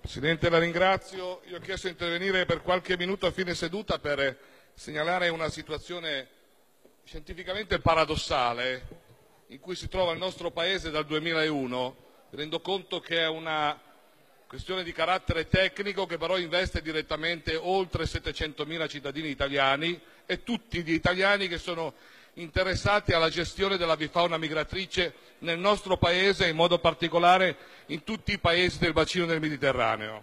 Presidente, la ringrazio. Io ho chiesto di intervenire per qualche minuto a fine seduta per segnalare una situazione scientificamente paradossale in cui si trova il nostro Paese dal 2001. Mi rendo conto che è una questione di carattere tecnico che però investe direttamente oltre 700.000 cittadini italiani e tutti gli italiani che sono interessati alla gestione dell'avifauna migratrice nel nostro Paese e in modo particolare in tutti i Paesi del bacino del Mediterraneo.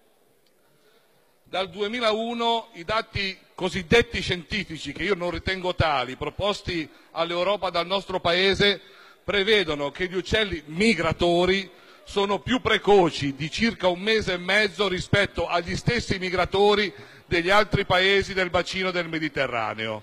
Dal 2001 i dati cosiddetti scientifici, che io non ritengo tali, proposti all'Europa dal nostro Paese, prevedono che gli uccelli migratori sono più precoci di circa 1 mese e mezzo rispetto agli stessi migratori degli altri Paesi del bacino del Mediterraneo.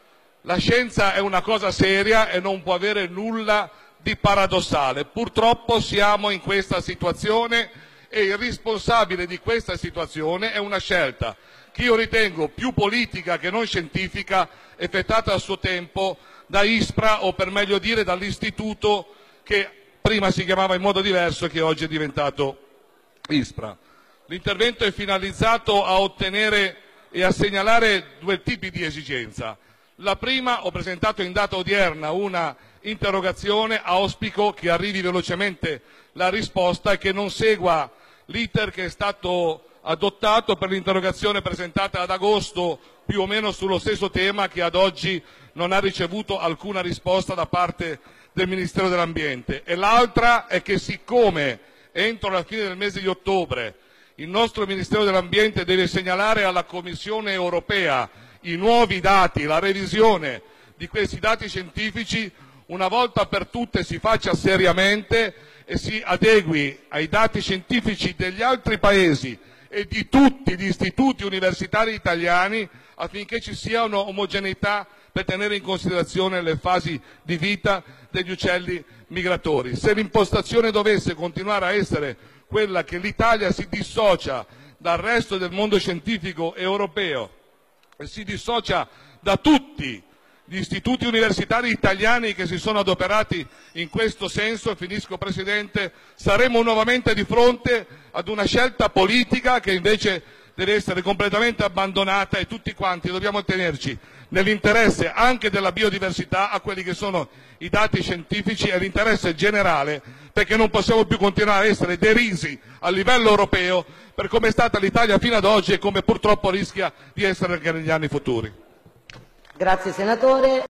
La scienza è una cosa seria e non può avere nulla di paradossale. Purtroppo siamo in questa situazione e il responsabile di questa situazione è una scelta che io ritengo più politica che non scientifica, effettuata a suo tempo da ISPRA, o per meglio dire dall'istituto che prima si chiamava in modo diverso e che oggi è diventato ISPRA. L'intervento è finalizzato a ottenere e a segnalare 2 tipi di esigenza. La prima: ho presentato in data odierna una interrogazione, auspico che arrivi velocemente la risposta e che non segua l'iter che è stato adottato per l'interrogazione presentata ad agosto più o meno sullo stesso tema, che ad oggi non ha ricevuto alcuna risposta da parte del Ministero dell'Ambiente. E l'altra è che, siccome entro la fine del mese di ottobre il nostro Ministero dell'Ambiente deve segnalare alla Commissione europea i nuovi dati, la revisione di questi dati scientifici, una volta per tutte si faccia seriamente e si adegui ai dati scientifici degli altri Paesi e di tutti gli istituti universitari italiani, affinché ci sia un'omogeneità per tenere in considerazione le fasi di vita degli uccelli migratori. Se l'impostazione dovesse continuare a essere quella che l'Italia si dissocia dal resto del mondo scientifico europeo e si dissocia da tutti gli istituti universitari italiani che si sono adoperati in questo senso, finisco Presidente, saremo nuovamente di fronte ad una scelta politica che invece deve essere completamente abbandonata, e tutti quanti dobbiamo tenerci, nell'interesse anche della biodiversità, a quelli che sono i dati scientifici e l'interesse generale, perché non possiamo più continuare a essere derisi a livello europeo per come è stata l'Italia fino ad oggi e come purtroppo rischia di essere anche negli anni futuri. Grazie senatore.